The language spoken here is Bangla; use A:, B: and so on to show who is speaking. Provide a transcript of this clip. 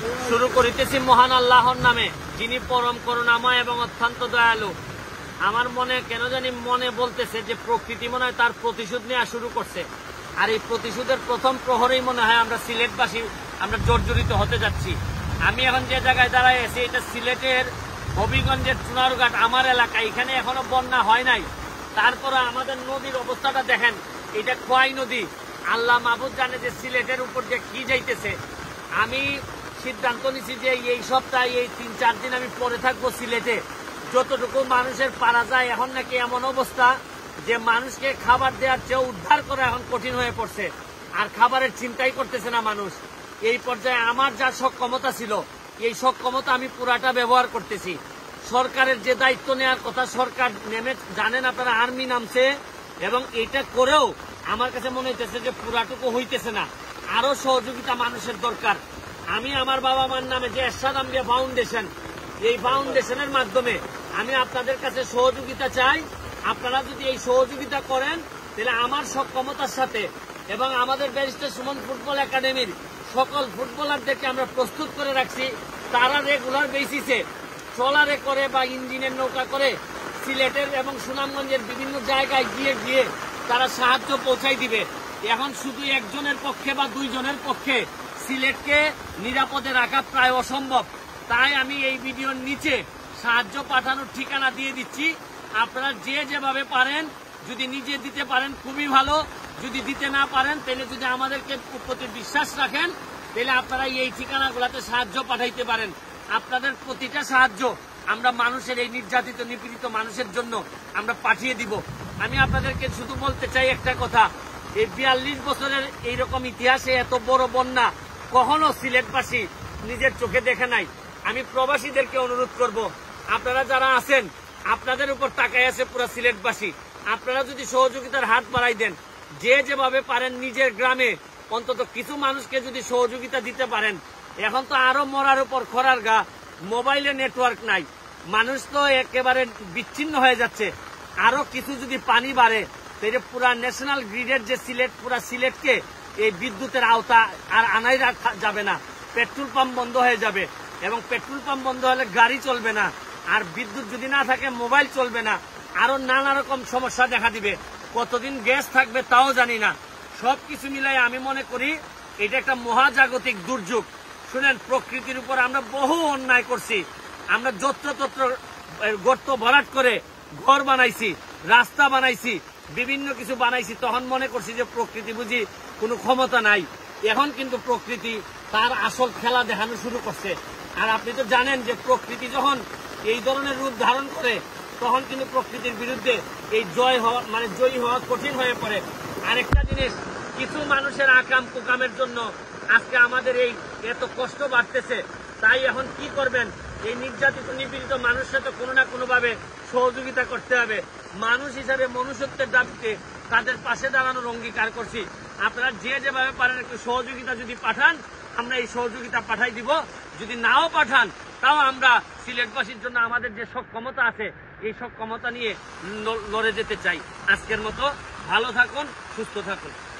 A: শুরু করিতেছি মহান আল্লাহর নামে, যিনি পরম করুণাময় এবং অত্যন্ত দয়ালু। আমার মনে কেন জানি মনে বলতেছে যে প্রকৃতি মনে হয় তার প্রতিশোধ নেওয়া শুরু করছে, আর এই প্রতিশোধের প্রথম প্রহরেই মনে হয় আমরা সিলেটবাসী আমরা জর্জরিত হতে যাচ্ছি। আমি এখন যে জায়গায় দাঁড়ায় আছি এটা সিলেটের হবিগঞ্জের চুনারঘাট আমার এলাকা। এখানে এখনো বন্যা হয় নাই, তারপরে আমাদের নদীর অবস্থাটা দেখেন, এটা খোয়াই নদী। আল্লাহ মাহবুব জানে যে সিলেটের উপর যে কি যাইতেছে। আমি সিদ্ধান্ত নিছি যে এই সপ্তাহে এই 3-4 দিন আমি পরে থাকবো সিলেটে, যতটুকু মানুষের পারা যায়। এখন নাকি এমন অবস্থা যে মানুষকে খাবার দেওয়ার চেয়ে উদ্ধার করা এখন কঠিন হয়ে পড়ছে, আর খাবারের চিন্তাই করতেছে না মানুষ। এই পর্যায়ে আমার যা সক্ষমতা ছিল এই সক্ষমতা আমি পুরাটা ব্যবহার করতেছি। সরকারের যে দায়িত্ব নেওয়ার কথা সরকার নেমে, জানেন আপনারা, আর্মি নামছে, এবং এটা করেও আমার কাছে মনে হইতেছে যে পুরাটুকু হইতেছে না, আরো সহযোগিতা মানুষের দরকার। আমি আমার বাবা মার নামে যে এরশাদ আম্বিয়া ফাউন্ডেশন, এই ফাউন্ডেশনের মাধ্যমে আমি আপনাদের কাছে সহযোগিতা চাই। আপনারা যদি এই সহযোগিতা করেন তাহলে আমার সক্ষমতার সাথে এবং আমাদের ব্যারিস্টার সুমন ফুটবল একাডেমির সকল ফুটবলারদেরকে আমরা প্রস্তুত করে রাখছি। তারা রেগুলার বেসিসে ট্রলারে করে বা ইঞ্জিনের নৌকা করে সিলেটের এবং সুনামগঞ্জের বিভিন্ন জায়গায় গিয়ে গিয়ে তারা সাহায্য পৌঁছাই দিবে। এখন শুধু একজনের পক্ষে বা 2 জনের পক্ষে সিলেটকে নিরাপদে রাখা প্রায় অসম্ভব। তাই আমি এই ভিডিওর নিচে সাহায্য পাঠানোর ঠিকানা দিয়ে দিচ্ছি। আপনারা যে যেভাবে পারেন, যদি নিজে দিতে পারেন খুবই ভালো, যদি দিতে না পারেন তাহলে যদি আমাদেরকে প্রতি বিশ্বাস রাখেন তাহলে আপনারা এই ঠিকানাগুলোতে সাহায্য পাঠাইতে পারেন। আপনাদের প্রতিটা সাহায্য আমরা মানুষের, এই নির্যাতিত নিপীড়িত মানুষের জন্য আমরা পাঠিয়ে দিব। আমি আপনাদেরকে শুধু বলতে চাই একটা কথা, এই 42 বছরের এইরকম ইতিহাসে এত বড় বন্যা কখনো সিলেটবাসী নিজের চোখে দেখে নাই। আমি প্রবাসীদেরকে অনুরোধ করব, আপনারা যারা আছেন আপনাদের উপর তাকায় আছে পুরো সিলেটবাসী। আপনারা যদি সহযোগিতার হাত বাড়াই দেন, যে যেভাবে পারেন নিজের গ্রামে অন্তত কিছু মানুষকে যদি সহযোগিতা দিতে পারেন। এখন তো আরো মরার উপর খরার গা, মোবাইলে নেটওয়ার্ক নাই, মানুষ তো একেবারে বিচ্ছিন্ন হয়ে যাচ্ছে। আরো কিছু যদি পানি বাড়ে তাহলে পুরা ন্যাশনাল গ্রিডের যে সিলেট, পুরা সিলেটকে এই বিদ্যুতের আওতা আর আনাই যাবে না। পেট্রোল পাম্প বন্ধ হয়ে যাবে, এবং পেট্রোল পাম্প বন্ধ হলে গাড়ি চলবে না, আর বিদ্যুৎ যদি না থাকে মোবাইল চলবে না, আরো নানা রকম সমস্যা দেখা দিবে। কতদিন গ্যাস থাকবে তাও জানি না। সবকিছু মিলাই আমি মনে করি এটা একটা মহাজাগতিক দুর্যোগ। শুনেন, প্রকৃতির উপর আমরা বহু অন্যায় করছি। আমরা যত্রতত্র গর্ত ভরাট করে ঘর বানাইছি, রাস্তা বানাইছি, বিভিন্ন কিছু বানাইছি। তখন মনে করছি যে প্রকৃতি বুঝি কোনো ক্ষমতা নাই। এখন কিন্তু প্রকৃতি তার আসল খেলা দেখানো শুরু করছে। আর আপনি তো জানেন যে প্রকৃতি যখন এই ধরনের রূপ ধারণ করে তখন কিন্তু প্রকৃতির বিরুদ্ধে এই জয়ী হওয়া কঠিন হয়ে পড়ে। আরেকটা জিনিস, কিছু মানুষের আকাম কুকামের জন্য আজকে আমাদের এই এত কষ্ট বাড়তেছে। তাই এখন কি করবেন, এই নির্যাতিত নিপীড়িত মানুষের সাথে কোনো না কোনো ভাবে সহযোগিতা করতে হবে। মানুষ হিসাবে মনুষ্যত্বের দাবিতে তাদের পাশে দাঁড়ানোর অঙ্গীকার করছি। আপনারা যে যেভাবে পারেন একটু সহযোগিতা যদি পাঠান, আমরা এই সহযোগিতা পাঠাই দিব। যদি নাও পাঠান তাও আমরা সিলেটবাসীর জন্য আমাদের যে সক্ষমতা আছে এই সক্ষমতা নিয়ে লড়ে যেতে চাই। আজকের মতো ভালো থাকুন, সুস্থ থাকুন।